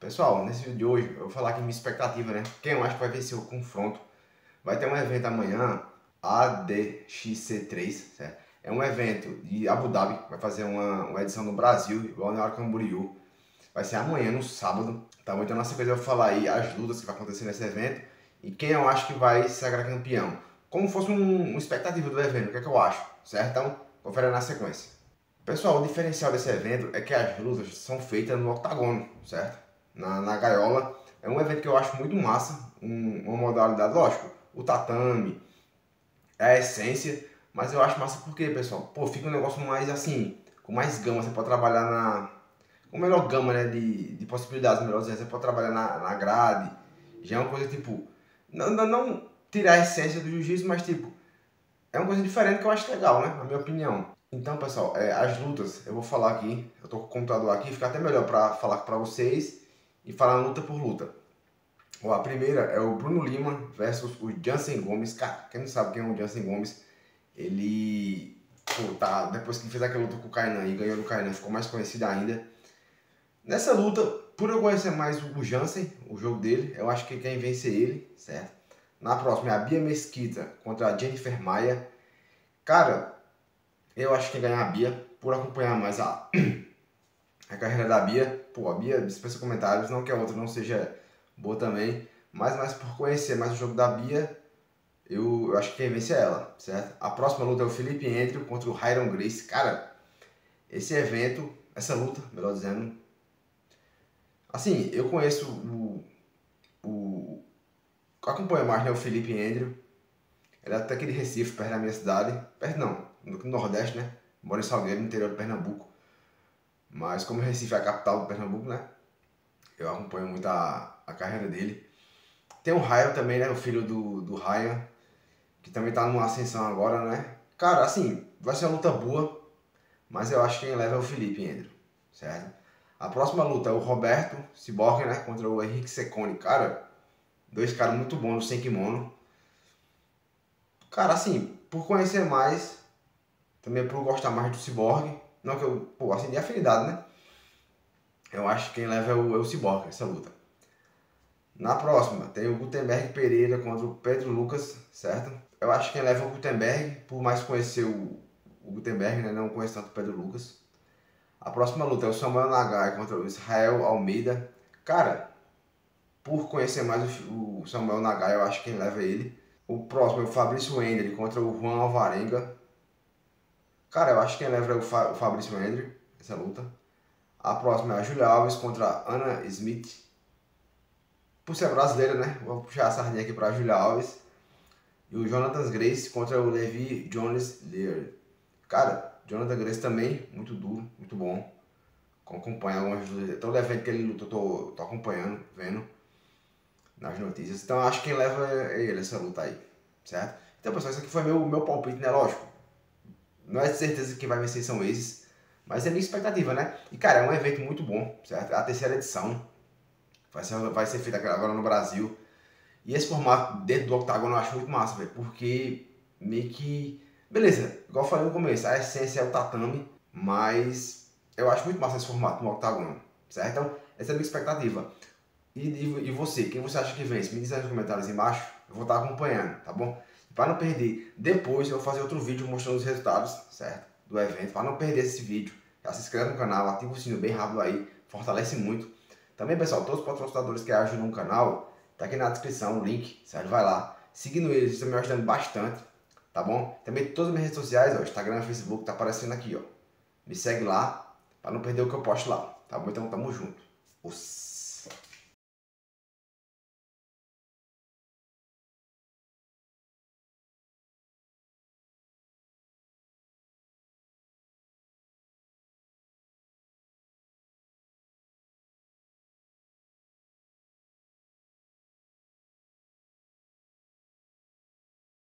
Pessoal, nesse vídeo de hoje eu vou falar aqui minha expectativa, né? Quem eu acho que vai vencer o confronto. Vai ter um evento amanhã, ADXC3, certo? É um evento de Abu Dhabi, vai fazer uma edição no Brasil, igual na Camboriú. Vai ser amanhã, no sábado, tá bom? Então na sequência eu vou falar aí as lutas que vai acontecer nesse evento e quem eu acho que vai se sagrar campeão. Como fosse uma expectativa do evento, o que é que eu acho, certo? Então, confere na sequência. Pessoal, o diferencial desse evento é que as lutas são feitas no octagono, certo? Na gaiola. É um evento que eu acho muito massa, uma modalidade, lógico, o tatame, é a essência, mas eu acho massa porque, pessoal, pô, fica um negócio mais assim, com mais gama, você pode trabalhar com melhor gama, né, de possibilidades, melhor dizendo, você pode trabalhar na grade, já é uma coisa tipo, não tirar a essência do jiu-jitsu, mas tipo, é uma coisa diferente que eu acho legal, né, na minha opinião. Então, pessoal, as lutas, eu vou falar aqui, eu tô com o computador aqui, fica até melhor para falar para vocês e falar luta por luta. Ó, a primeira é o Bruno Lima versus o Jansen Gomes. Cara, quem não sabe quem é o Jansen Gomes, ele, pô, tá, depois que fez aquela luta com o Kainan e ganhou do Kainan, ficou mais conhecido ainda. Nessa luta, por eu conhecer mais o Jansen, o jogo dele, eu acho que quem vence é ele, certo? Na próxima é a Bia Mesquita contra a Jennifer Maia. Cara, eu acho que quem ganhar a Bia, por acompanhar mais a carreira da Bia. Pô, a Bia dispensa comentários, não que a outra não seja boa também, mas mais por conhecer mais o jogo da Bia, eu acho que quem vence é ela, certo? A próxima luta é o Felipe Andrew contra o Ryan Gracie. Cara, esse evento, essa luta, melhor dizendo, assim, eu conheço o acompanho mais, né, o Felipe Andrew. Ele é até aqui de Recife, perto da minha cidade, perto não, no Nordeste, né? Mora em Salgueiro, no interior de Pernambuco. Mas como Recife é a capital do Pernambuco, né? Eu acompanho muito a carreira dele. Tem o Ryan também, né? O filho do Ryan, que também tá numa ascensão agora, né? Cara, assim, vai ser uma luta boa, mas eu acho que quem leva é o Felipe Andrew, certo? A próxima luta é o Roberto Cyborg, né? Contra o Henrique Secone. Cara, dois caras muito bons sem kimono. Cara, assim, por conhecer mais, também por gostar mais do Cyborg, não que eu, pô, assim, de afinidade, né? Eu acho que quem leva é o Cyborg, essa luta. Na próxima, tem o Gutenberg Pereira contra o Pedro Lucas, certo? Eu acho que quem leva é o Gutenberg, por mais conhecer o Gutenberg, né? Não conheço tanto o Pedro Lucas. A próxima luta é o Samuel Nagai contra o Israel Almeida. Cara, por conhecer mais o Samuel Nagai, eu acho que quem leva é ele. O próximo é o Fabrício Hendry contra o Juan Alvarenga. Cara, eu acho que quem leva é o Fabrício Hendry, essa luta. A próxima é a Julia Alves contra a Anna Smith. Por ser brasileira, né? Vou puxar a sardinha aqui para a Julia Alves. E o Jonathan Grace contra o Levi Jones Lear. Cara, Jonathan Grace também, muito duro, muito bom. Acompanha algumas lutas. Todo evento que ele luta, eu tô acompanhando, vendo nas notícias. Então acho que quem leva é ele, essa luta aí, certo? Então, pessoal, isso aqui foi meu palpite, né? Lógico. Não é de certeza que vai vencer são esses, mas é minha expectativa, né? E, cara, é um evento muito bom, certo? É a terceira edição. Vai ser feita agora no Brasil. E esse formato dentro do octagono eu acho muito massa, velho, porque meio que... Beleza, igual eu falei no começo, a essência é o tatame, mas eu acho muito massa esse formato no octagono, certo? Então, essa é a minha expectativa. E você, quem você acha que vence? Me diz aí nos comentários embaixo, eu vou estar acompanhando, tá bom? Para não perder, depois eu vou fazer outro vídeo mostrando os resultados, certo? Do evento, para não perder esse vídeo. Já se inscreve no canal, ativa o sininho bem rápido aí, fortalece muito. Também, pessoal, todos os patrocinadores que ajudam no canal, tá aqui na descrição o link, certo? Vai lá. Seguindo eles, estão me ajudando bastante, tá bom? Também todas as minhas redes sociais, ó, Instagram, Facebook, tá aparecendo aqui, ó. Me segue lá, para não perder o que eu posto lá, tá bom? Então, tamo junto.